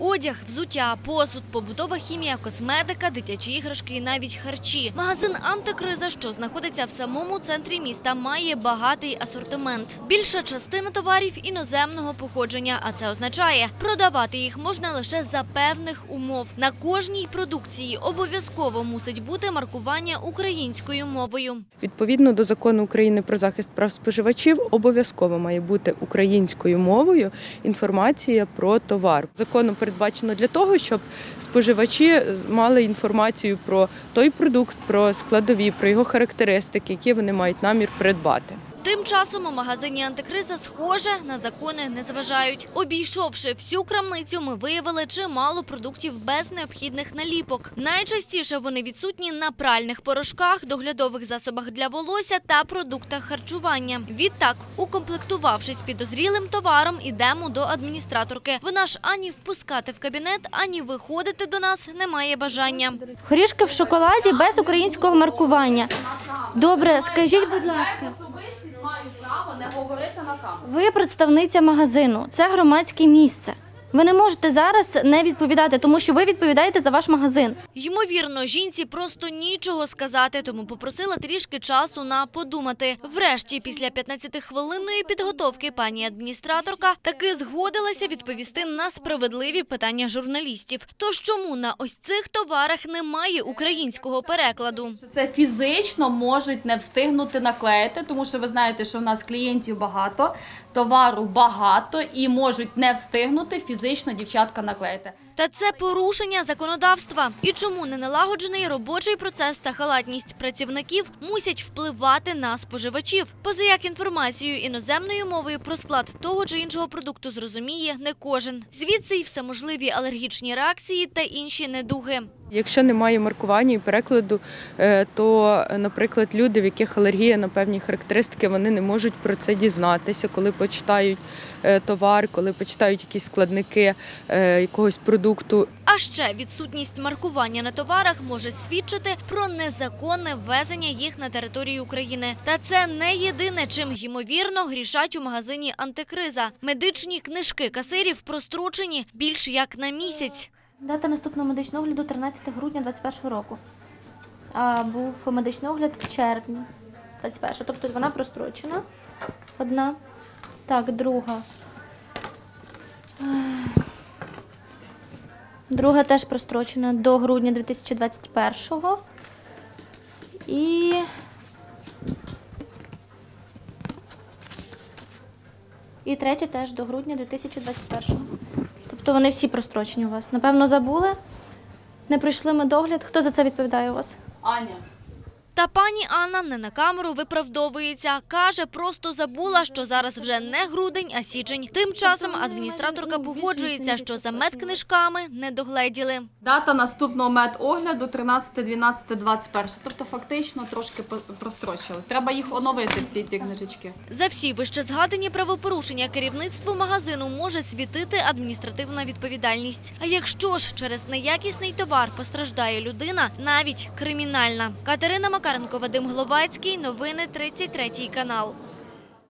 Одяг, взуття, посуд, побутова хімія, косметика, дитячі іграшки і навіть харчі. Магазин «Антикриза», що знаходиться в самому центрі міста, має багатий асортимент. Більша частина товарів іноземного походження, а це означає, продавати їх можна лише за певних умов. На кожній продукції обов'язково мусить бути маркування українською мовою. Відповідно до Закону України про захист прав споживачів, обов'язково має бути українською мовою інформація про товар. Законом передбачено для того, щоб споживачі мали інформацію про той продукт, про складові, про його характеристики, які вони мають намір придбати. Тим часом у магазині «Антикриза», схоже, на закони не зважають. Обійшовши всю крамницю, ми виявили чимало продуктів без необхідних наліпок. Найчастіше вони відсутні на пральних порошках, доглядових засобах для волосся та продуктах харчування. Відтак, укомплектувавшись підозрілим товаром, ідемо до адміністраторки. Вона ж ані впускати в кабінет, ані виходити до нас не має бажання. Горішки в шоколаді без українського маркування. Добре, скажіть, будь ласка. Маю право не говорити на камеру. Ви представниця магазину, це громадське місце. Ви не можете зараз не відповідати, тому що ви відповідаєте за ваш магазин. Ймовірно, жінці просто нічого сказати, тому попросила трішки часу на подумати. Врешті, після 15-хвилинної підготовки, пані адміністраторка таки згодилася відповісти на справедливі питання журналістів. Тож чому на ось цих товарах немає українського перекладу? Це фізично можуть не встигнути наклеїти, тому що ви знаєте, що в нас клієнтів багато, товару багато і можуть не встигнути фізично дівчатка наклеїти. Та це порушення законодавства. І чому неналагоджений робочий процес та халатність працівників мусять впливати на споживачів? Позаяк інформацію іноземною мовою про склад того чи іншого продукту зрозуміє не кожен. Звідси й всеможливі алергічні реакції та інші недуги. Якщо немає маркування і перекладу, то, наприклад, люди, в яких алергія на певні характеристики, вони не можуть про це дізнатися, коли почитають товар, коли почитають якісь складники якогось продукту. А ще відсутність маркування на товарах може свідчити про незаконне ввезення їх на територію України. Та це не єдине, чим, ймовірно, грішать у магазині «Антикриза». Медичні книжки касирів прострочені більш як на місяць. Дата наступного медичного огляду 13 грудня 2021 року. А був медичний огляд в червні 2021. Тобто вона прострочена. Одна. Так, друга. Друга теж прострочена до грудня 2021. І третя теж до грудня 2021. Тобто вони всі прострочені у вас. Напевно, забули? Не прийшли медогляд? Хто за це відповідає у вас? Аня. Та пані Анна не на камеру виправдовується. Каже, просто забула, що зараз вже не грудень, а січень. Тим часом адміністраторка погоджується, що за медкнижками не догледіли. Дата наступного медогляду 13.12.21. Тобто фактично трошки прострочили. Треба їх оновити, всі ці книжечки. За всі вищезгадані правопорушення керівництву магазину може світити адміністративна відповідальність. А якщо ж через неякісний товар постраждає людина, навіть кримінальна. Катерина Макаренко, Вадим Гловацький, новини 33 канал.